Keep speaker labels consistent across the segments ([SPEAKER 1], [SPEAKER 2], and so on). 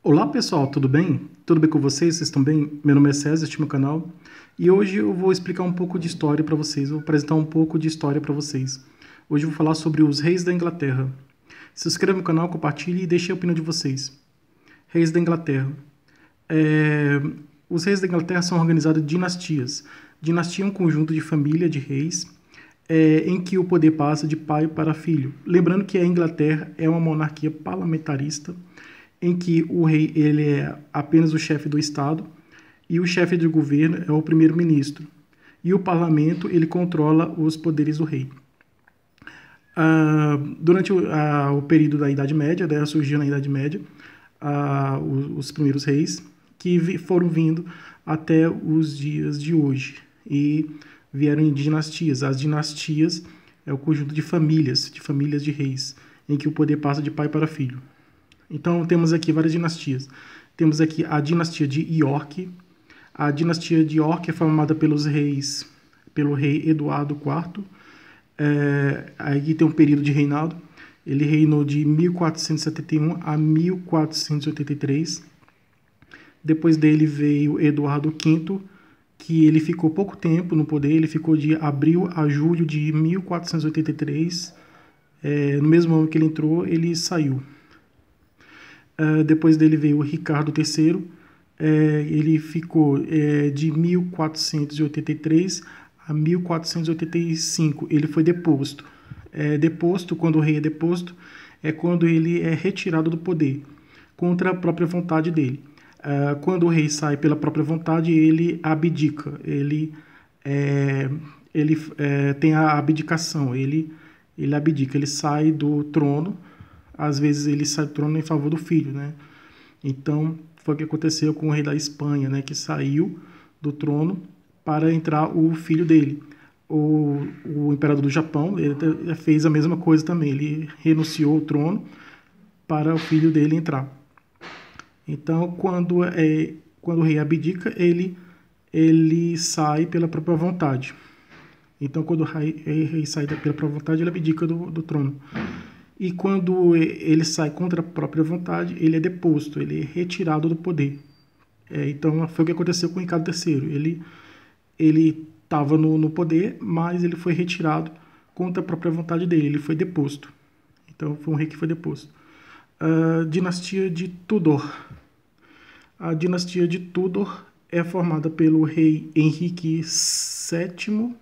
[SPEAKER 1] Olá pessoal, tudo bem? Tudo bem com vocês? Vocês estão bem? Meu nome é César, este é meu canal e hoje eu vou explicar um pouco de história para vocês, vou apresentar um pouco de história para vocês. Hoje eu vou falar sobre os reis da Inglaterra. Se inscreva no canal, compartilhe e deixe a opinião de vocês. Reis da Inglaterra. É, Os reis da Inglaterra são organizados em dinastias. Dinastia é um conjunto de família de reis em que o poder passa de pai para filho. Lembrando que a Inglaterra é uma monarquia parlamentarista em que o rei ele é apenas o chefe do Estado e o chefe de governo é o primeiro-ministro. E o parlamento ele controla os poderes do rei. Durante o período da Idade Média, né, surgiu na Idade Média os primeiros reis que foram vindo até os dias de hoje e vieram em dinastias. As dinastias é o conjunto de famílias de reis, em que o poder passa de pai para filho. Então temos aqui várias dinastias. Temos aqui a dinastia de York. A dinastia de York é formada pelo rei Eduardo IV. Aí tem um período de reinado. Ele reinou de 1471 a 1483. Depois dele veio Eduardo V, que ele ficou pouco tempo no poder. Ele ficou de abril a julho de 1483. No mesmo ano que ele entrou, ele saiu. Depois dele veio o Ricardo III. Ele ficou de 1483 a 1485. Ele foi deposto. Quando o rei é deposto, é quando ele é retirado do poder, contra a própria vontade dele. Quando o rei sai pela própria vontade, ele abdica. Ele tem a abdicação. Ele abdica, ele sai do trono. Às vezes ele sai do trono em favor do filho, né? Então, foi o que aconteceu com o rei da Espanha, né? Que saiu do trono para entrar o filho dele. O imperador do Japão, ele fez a mesma coisa também. Ele renunciou ao trono para o filho dele entrar. Então, quando o rei abdica, ele sai pela própria vontade. Então, quando o rei sai pela própria vontade, ele abdica do trono. E quando ele sai contra a própria vontade, ele é deposto, ele é retirado do poder. Então, foi o que aconteceu com Ricardo III. Ele estava no poder, mas ele foi retirado contra a própria vontade dele, ele foi deposto. Então, foi um rei que foi deposto. Dinastia de Tudor. A dinastia de Tudor é formada pelo rei Henrique VII,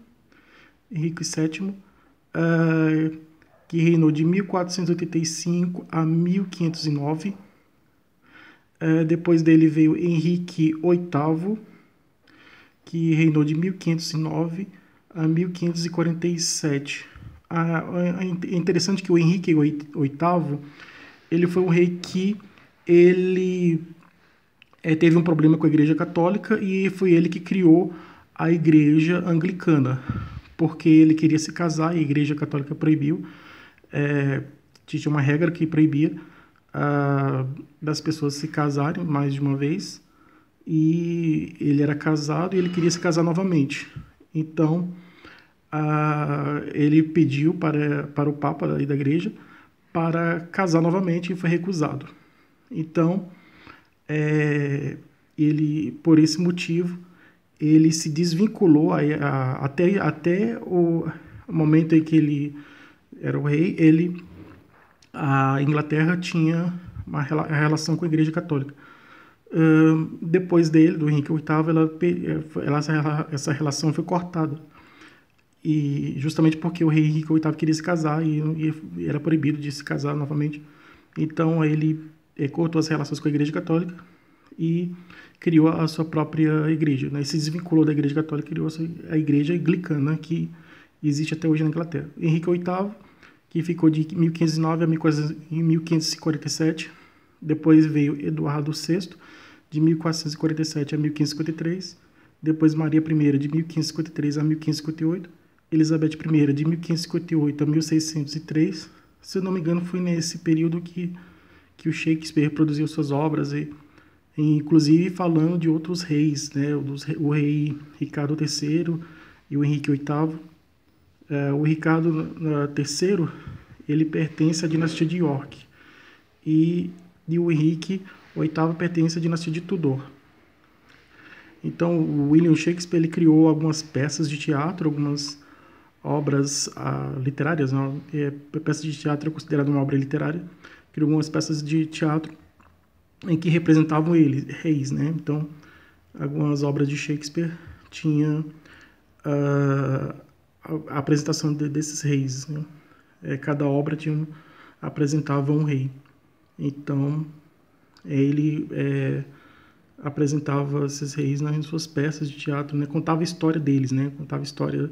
[SPEAKER 1] que reinou de 1485 a 1509. Depois dele veio Henrique VIII, que reinou de 1509 a 1547. É interessante que o Henrique VIII, ele foi um rei que ele teve um problema com a Igreja Católica e foi ele que criou a Igreja Anglicana, porque ele queria se casar e a Igreja Católica proibiu. Tinha uma regra que proibia das pessoas se casarem mais de uma vez, e ele era casado e ele queria se casar novamente. Então, ele pediu para o Papa da Igreja para casar novamente e foi recusado. Então, ele, por esse motivo, ele se desvinculou até o momento em que ele era o rei. A Inglaterra tinha uma relação com a Igreja Católica. Depois dele, do Henrique VIII, essa relação foi cortada. E justamente porque o rei Henrique VIII queria se casar e era proibido de se casar novamente. Então ele cortou as relações com a Igreja Católica e criou a sua própria igreja, né? Se desvinculou da Igreja Católica e criou a Igreja Anglicana, que existe até hoje na Inglaterra. Henrique VIII, que ficou de 1509 a 1547. Depois veio Eduardo VI, de 1447 a 1553. Depois Maria I, de 1553 a 1558. Elizabeth I, de 1558 a 1603. Se eu não me engano, foi nesse período que o Shakespeare produziu suas obras, inclusive falando de outros reis, né? O rei Ricardo III e o Henrique VIII. O Ricardo III, ele pertence à dinastia de York. E e o Henrique VIII pertence à dinastia de Tudor. Então, o William Shakespeare ele criou algumas peças de teatro, algumas obras literárias, né? Peça de teatro é considerada uma obra literária. Criou algumas peças de teatro em que representavam reis, né? Então, algumas obras de Shakespeare tinham a apresentação desses reis, né? Cada obra apresentava um rei. Então, ele apresentava esses reis nas suas peças de teatro, né? Contava a história deles, né? Contava a história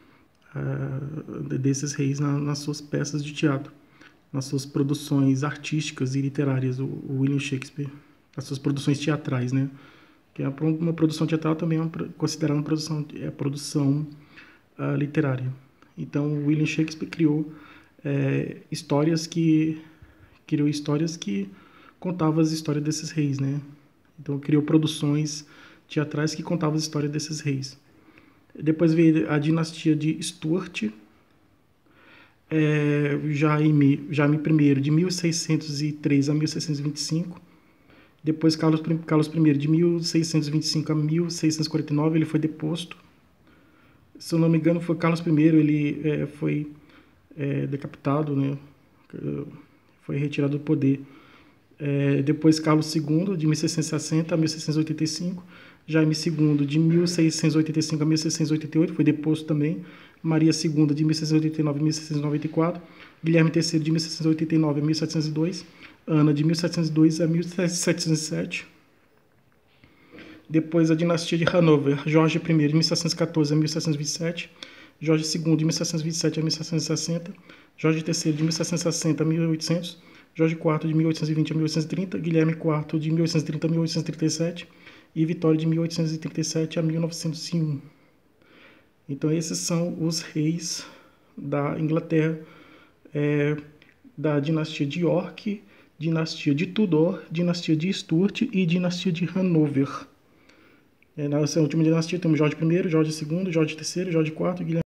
[SPEAKER 1] desses reis nas suas peças de teatro, nas suas produções artísticas e literárias, o William Shakespeare, as suas produções teatrais, né? Que uma produção teatral também é considerada uma produção literária. Então, o William Shakespeare criou histórias que contavam as histórias desses reis, né? Então, criou produções teatrais que contavam as histórias desses reis. Depois veio a dinastia de Stuart, Jaime I, de 1603 a 1625. Depois Carlos I, de 1625 a 1649, ele foi deposto. Se eu não me engano, foi Carlos I, ele foi decapitado, né? Foi retirado do poder. Depois Carlos II, de 1660 a 1685. Jaime II, de 1685 a 1688, foi deposto também. Maria II, de 1689 a 1694. Guilherme III, de 1689 a 1702. Ana, de 1702 a 1707. Depois a dinastia de Hanover, Jorge I, de 1714 a 1727. Jorge II, de 1727 a 1760. Jorge III, de 1760 a 1800. Jorge IV, de 1820 a 1830. Guilherme IV, de 1830 a 1837. E Vitória, de 1837 a 1901. Então, esses são os reis da Inglaterra, da dinastia de York, dinastia de Tudor, dinastia de Stuart e dinastia de Hanover. Nessa última dinastia temos Jorge I, Jorge II, Jorge III, Jorge IV, Guilherme